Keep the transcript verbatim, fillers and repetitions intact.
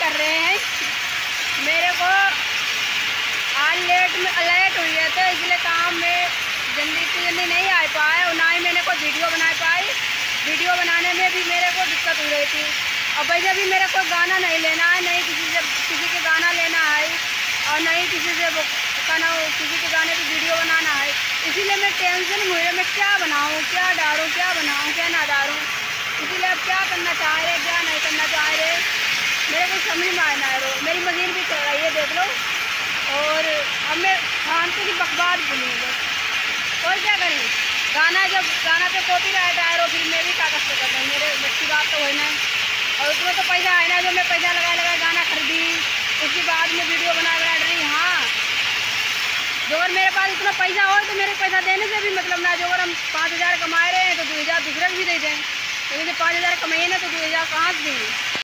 कर रहे हैं। मेरे को आज लेट में लेट हुई है तो इसलिए काम में जल्दी से जल्दी नहीं आ पाया और ना ही मैंने कोई वीडियो बना पाई। वीडियो बनाने में भी मेरे को दिक्कत हो रही थी। और वैसे भी मेरे को गाना नहीं लेना है, नहीं किसी से किसी के गाना लेना है और नहीं किसी से गाना किसी के गाने की वीडियो बनाना है। इसीलिए मैं टेंशन में हुई, मैं क्या बनाऊँ, क्या डालूँ, क्या बनाऊँ, क्या ना डालूँ। इसीलिए अब क्या करना चाह रहे, क्या नहीं करना चाह रहे, मेरे को समझ में आना है। मेरी मशीन भी चल रही है, देख लो। और अब मैं फालतू की बकवास बोलूँगी और क्या करें। गाना जब गाना पे कॉपी राइट आए रो, फिर मैं भी क्या कर सकता हूँ। मेरे बच्ची बात तो है ना। और उसमें तो पैसा है ना, जो मैं पैसा लगा लगा गाना खरीदी, उसके बाद में वीडियो बना बना रही। हाँ, जो अगर मेरे पास इतना पैसा हो तो मेरे पैसा देने से भी मतलब ना। जो अगर हम पाँच हज़ार कमा रहे हैं तो दो हज़ार दूसरे को भी दे दें, लेकिन जब पाँच हज़ार कमाइए ना तो दो हज़ार कहाँ से देंगे।